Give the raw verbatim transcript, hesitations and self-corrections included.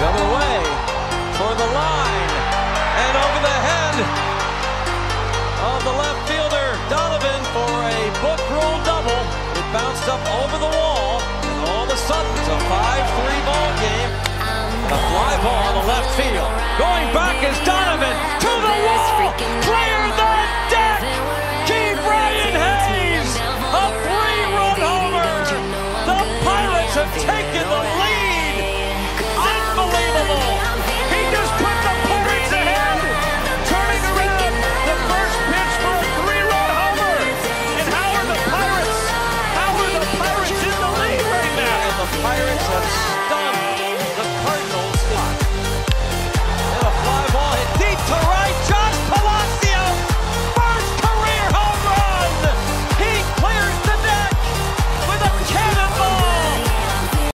The other way for the line. And over the head of the left fielder, Donovan, for a book rule double. It bounced up over the wall. And all of a sudden, it's a five three ball game. A fly ball in the left field. Going back is Donovan to the wall. Clear the deck. KeBryan Hayes, a three-run homer. The Pirates have taken the lead. Unbelievable. He just put the Pirates ahead. Turning around the first pitch for a three-run homer. And how are the Pirates? How are the Pirates in the lead right now? And the Pirates have